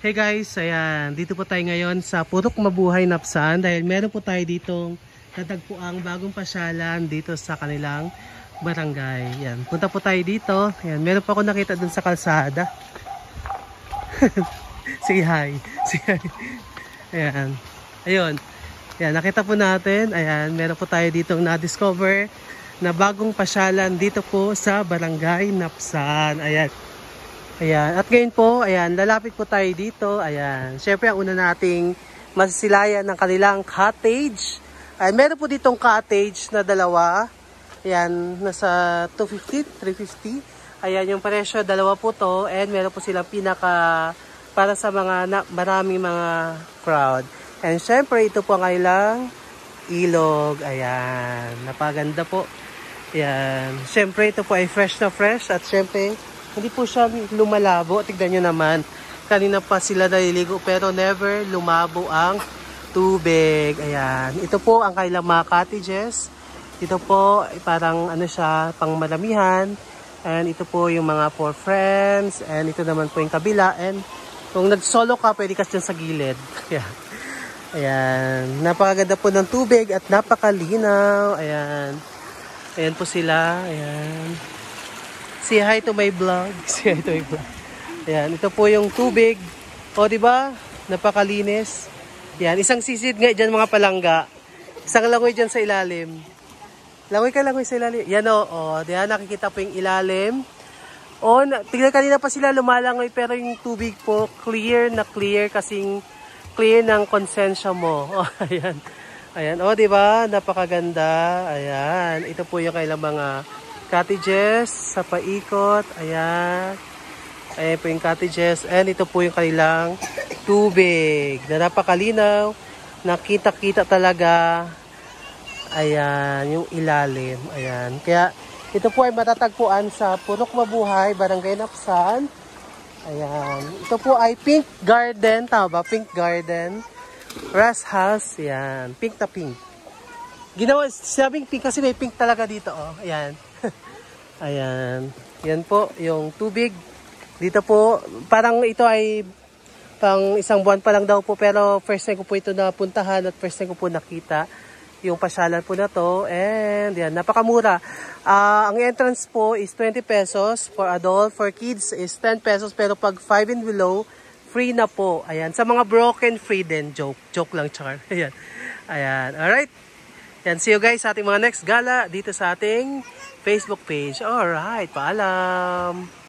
Hey guys, ayan, dito po tayo ngayon sa Purok Mabuhay Napsan dahil meron po tayo ditong natagpuang bagong pasyalan dito sa kanilang barangay. Ayan, punta po tayo dito. Ayan, meron po ako nakita dun sa kalsada. Sige hi. Sige hi. Ayan. Ayun. Ayan, nakita po natin. Ayan, meron po tayo ditong na-discover na bagong pasyalan dito po sa barangay Napsan. Ayan. Ayan. At ngayon po, ayan, lalapit po tayo dito. Ayan. Siyempre, ang una nating masisilayan ng kanilang cottage. Ayan, meron po ditong cottage na dalawa. Ayan, nasa 250, 350. Ayan, yung presyo, dalawa po to. And meron po silang pinaka para sa mga maraming mga crowd. And siyempre, ito po ang kanilang ilog. Ayan, napaganda po. Ayan. Siyempre, ito po ay fresh na fresh. At siyempre, hindi po siya lumalabo. Tignan nyo naman. Kanina pa sila naliligo pero never lumabo ang tubig. Ayan. Ito po ang kailang mga cottages. Ito po parang ano siya, pang maramihan. And ito po yung mga for friends. And ito naman po yung kabila. And kung nag-solo ka, pwede ka dyan sa gilid. Ayan. Ayan. Napakaganda po ng tubig at napakalinaw. Ayan. Ayan po sila. Ayan. Say hi to my vlog. Say hi to my vlog. Ayan, ito po yung tubig. O, di ba? Napakalinis. Ayan, isang sisid nga dyan mga palangga. Isang langoy dyan sa ilalim. Langoy ka, langoy sa ilalim. Yan o, diyan nakikita po yung ilalim. O, tignan kanina pa sila lumalangoy pero yung tubig po clear na clear kasing clear ng konsensya mo. O, ayan. Ayan, o, di ba? Napakaganda. Ayan, ito po yung kailang mga cottages sa paikot. Ayan. Ayan po yung cottages. And ito po yung kanilang tubig na napakalinaw. Nakita-kita talaga. Ayan. Yung ilalim. Ayan. Kaya ito po ay matatagpuan sa Purok Mabuhay, Barangay Napsan. Ayan. Ito po ay Pink Garden. Tama ba? Pink Garden. Rest House. Ayan. Pink na pink. Ginawa, sabing pink kasi may pink talaga dito. Oh. Ayan. Ayan. Yan po, yung tubig. Dito po, parang ito ay pang isang buwan pa lang daw po. Pero first time ko po ito napuntahan at first time ko po nakita yung pasyalan po na to. And yan, napakamura. Ang entrance po is 20 pesos for adult. For kids is 10 pesos. Pero pag 5 and below, free na po. Ayan. Sa mga broken, free din. Joke. Joke lang, char. Ayan. Ayan. Alright. Yan, see you guys sa ating mga next gala dito sa ating Facebook page. Alright, paalam!